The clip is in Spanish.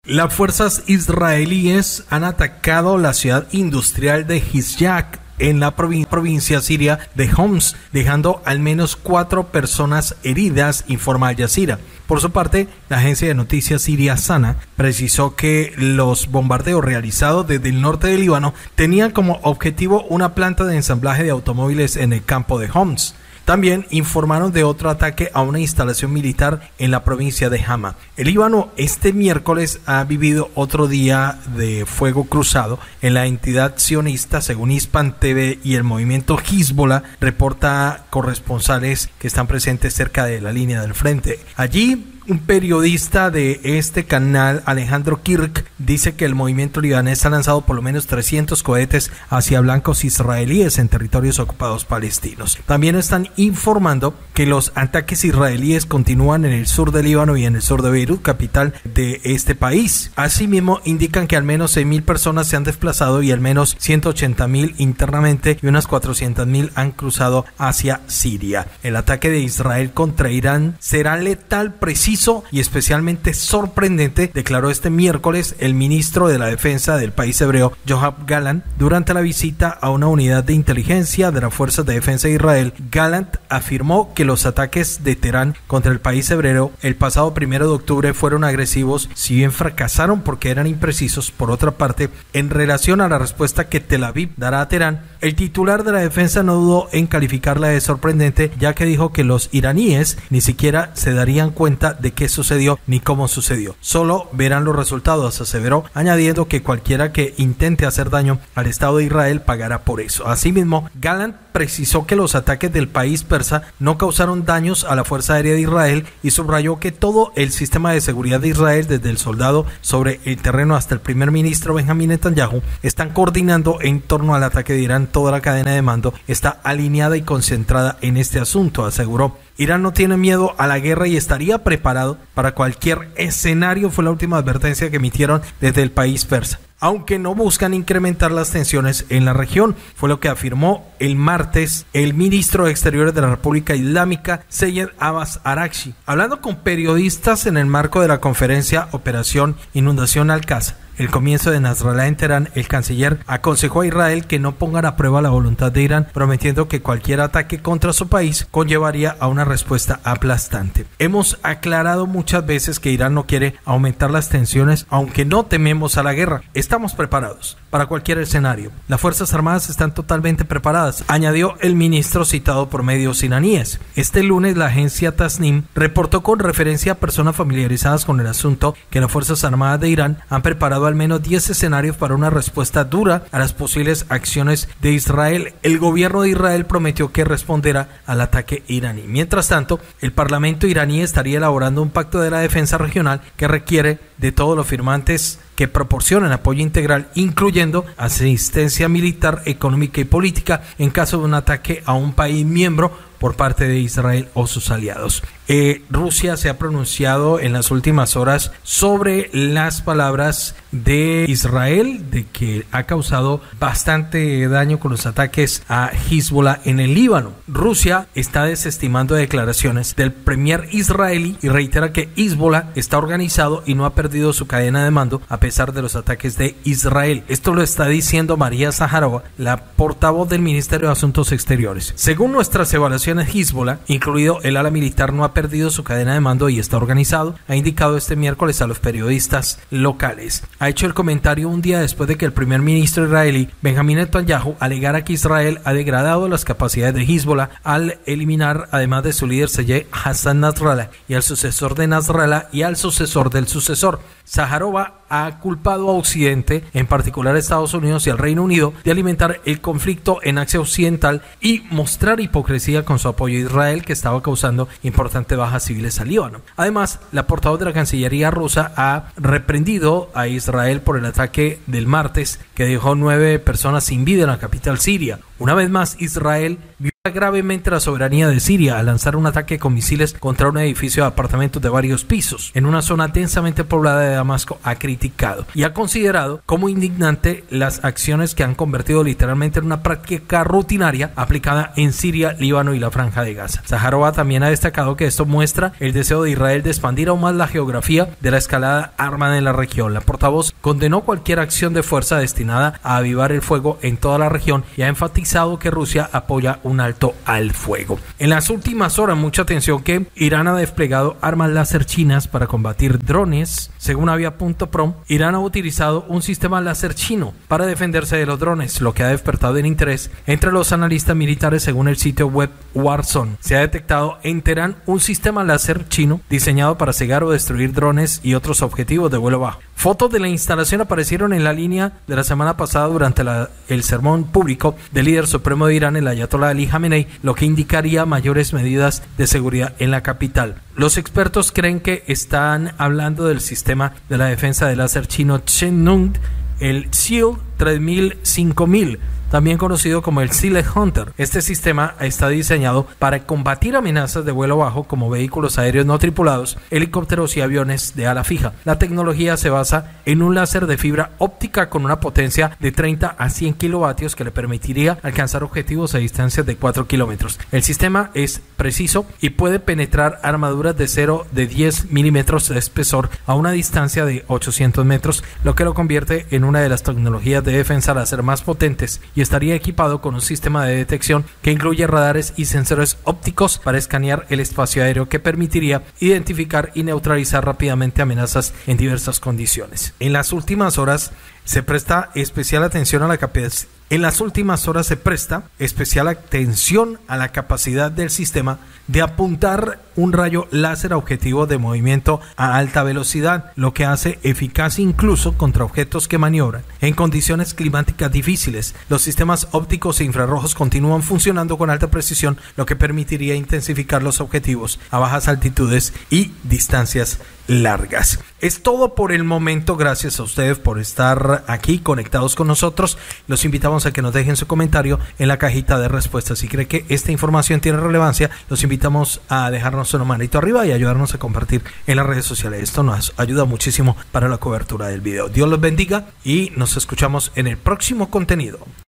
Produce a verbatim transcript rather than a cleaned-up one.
Las fuerzas israelíes han atacado la ciudad industrial de Hizyak en la provin- provincia siria de Homs, dejando al menos cuatro personas heridas, informa Al Jazeera. Por su parte, la agencia de noticias siria Sana precisó que los bombardeos realizados desde el norte del Líbano tenían como objetivo una planta de ensamblaje de automóviles en el campo de Homs. También informaron de otro ataque a una instalación militar en la provincia de Hama. El Líbano este miércoles ha vivido otro día de fuego cruzado en la entidad sionista, según Hispan T V y el movimiento Hezbollah, reporta corresponsales que están presentes cerca de la línea del frente. Allí, un periodista de este canal, Alejandro Kirk, dice que el movimiento libanés ha lanzado por lo menos trescientos cohetes hacia blancos israelíes en territorios ocupados palestinos. También están informando que los ataques israelíes continúan en el sur del Líbano y en el sur de Beirut, capital de este país. Asimismo, indican que al menos seis mil personas se han desplazado y al menos ciento ochenta mil internamente y unas cuatrocientas mil han cruzado hacia Siria. El ataque de Israel contra Irán será letal, preciso y especialmente sorprendente, declaró este miércoles el ministro de la Defensa del país hebreo, Yoav Gallant, durante la visita a una unidad de inteligencia de las Fuerzas de Defensa de Israel. Gallant afirmó que los ataques de Teherán contra el país hebreo el pasado primero de octubre fueron agresivos, si bien fracasaron porque eran imprecisos. Por otra parte, en relación a la respuesta que Tel Aviv dará a Teherán, el titular de la defensa no dudó en calificarla de sorprendente, ya que dijo que los iraníes ni siquiera se darían cuenta de qué sucedió ni cómo sucedió. Solo verán los resultados, aseveró, añadiendo que cualquiera que intente hacer daño al Estado de Israel pagará por eso. Asimismo, Gallant precisó que los ataques del país persa no causaron daños a la Fuerza Aérea de Israel y subrayó que todo el sistema de seguridad de Israel, desde el soldado sobre el terreno hasta el primer ministro Benjamín Netanyahu, están coordinando en torno al ataque de Irán. Toda la cadena de mando está alineada y concentrada en este asunto, aseguró. Irán no tiene miedo a la guerra y estaría preparado para cualquier escenario, fue la última advertencia que emitieron desde el país persa, aunque no buscan incrementar las tensiones en la región, fue lo que afirmó el martes el ministro de Exteriores de la República Islámica, Seyed Abbas Araghchi, hablando con periodistas en el marco de la conferencia Operación Inundación Al-Qasa. El comienzo de Nasrallah en Teherán, el canciller aconsejó a Israel que no pongan a prueba la voluntad de Irán, prometiendo que cualquier ataque contra su país conllevaría a una respuesta aplastante. Hemos aclarado muchas veces que Irán no quiere aumentar las tensiones, aunque no tememos a la guerra. Estamos preparados para cualquier escenario. Las Fuerzas Armadas están totalmente preparadas, añadió el ministro citado por medios iraníes. Este lunes la agencia Tasnim reportó con referencia a personas familiarizadas con el asunto que las Fuerzas Armadas de Irán han preparado al menos diez escenarios para una respuesta dura a las posibles acciones de Israel. El gobierno de Israel prometió que responderá al ataque iraní. Mientras tanto, el parlamento iraní estaría elaborando un pacto de la defensa regional que requiere de todos los firmantes que proporcionen apoyo integral, incluyendo asistencia militar, económica y política en caso de un ataque a un país miembro por parte de Israel o sus aliados. Eh, Rusia se ha pronunciado en las últimas horas sobre las palabras de Israel de que ha causado bastante daño con los ataques a Hezbollah en el Líbano. Rusia está desestimando declaraciones del premier israelí y reitera que Hezbollah está organizado y no ha perdido su cadena de mando a pesar de los ataques de Israel. Esto lo está diciendo María Zaharova, la portavoz del Ministerio de Asuntos Exteriores. Según nuestras evaluaciones, Hezbollah, incluido el ala militar, no ha perdido su cadena de mando y está organizado, ha indicado este miércoles a los periodistas locales. Ha hecho el comentario un día después de que el primer ministro israelí, Benjamín Netanyahu, alegara que Israel ha degradado las capacidades de Hezbollah al eliminar, además de su líder Seyed Hassan Nasrallah, y al sucesor de Nasrallah y al sucesor del sucesor. Zaharova ha culpado a Occidente, en particular a Estados Unidos y al Reino Unido, de alimentar el conflicto en Asia Occidental y mostrar hipocresía con su apoyo a Israel, que estaba causando importantes bajas civiles al Líbano. Además, la portavoz de la Cancillería rusa ha reprendido a Israel por el ataque del martes que dejó nueve personas sin vida en la capital siria. Una vez más, Israel vio gravemente la soberanía de Siria al lanzar un ataque con misiles contra un edificio de apartamentos de varios pisos en una zona densamente poblada de Damasco, ha criticado y ha considerado como indignante las acciones que han convertido literalmente en una práctica rutinaria aplicada en Siria, Líbano y la Franja de Gaza. Zaharova también ha destacado que esto muestra el deseo de Israel de expandir aún más la geografía de la escalada armada en la región. La portavoz condenó cualquier acción de fuerza destinada a avivar el fuego en toda la región y ha enfatizado que Rusia apoya un alto al fuego. En las últimas horas, mucha atención que Irán ha desplegado armas láser chinas para combatir drones. Según avia punto prom, Irán ha utilizado un sistema láser chino para defenderse de los drones, lo que ha despertado el interés entre los analistas militares. Según el sitio web Warzone, se ha detectado en Teherán un sistema láser chino diseñado para cegar o destruir drones y otros objetivos de vuelo bajo. Fotos de la instalación aparecieron en la línea de la semana pasada durante la, el sermón público del líder supremo de Irán, el ayatolá Ali Jamenei, lo que indicaría mayores medidas de seguridad en la capital. Los expertos creen que están hablando del sistema de la defensa de láser chino Chennung, el SEAL tres mil cinco mil, también conocido como el Sea Hunter. Este sistema está diseñado para combatir amenazas de vuelo bajo como vehículos aéreos no tripulados, helicópteros y aviones de ala fija. La tecnología se basa en un láser de fibra óptica con una potencia de treinta a cien kilovatios que le permitiría alcanzar objetivos a distancias de cuatro kilómetros. El sistema es preciso y puede penetrar armaduras de acero de diez milímetros de espesor a una distancia de ochocientos metros, lo que lo convierte en una de las tecnologías de defensa láser más potentes, y estaría equipado con un sistema de detección que incluye radares y sensores ópticos para escanear el espacio aéreo, que permitiría identificar y neutralizar rápidamente amenazas en diversas condiciones. En las últimas horas se presta especial atención a la capacidad En las últimas horas se presta especial atención a la capacidad del sistema de apuntar un rayo láser a objetivos de movimiento a alta velocidad, lo que hace eficaz incluso contra objetos que maniobran en condiciones climáticas difíciles. Los sistemas ópticos e infrarrojos continúan funcionando con alta precisión, lo que permitiría intensificar los objetivos a bajas altitudes y distancias largas. Es todo por el momento. Gracias a ustedes por estar aquí conectados con nosotros. Los invitamos a que nos dejen su comentario en la cajita de respuestas. Si cree que esta información tiene relevancia, los invitamos a dejarnos una manito arriba y ayudarnos a compartir en las redes sociales. Esto nos ayuda muchísimo para la cobertura del video. Dios los bendiga y nos escuchamos en el próximo contenido.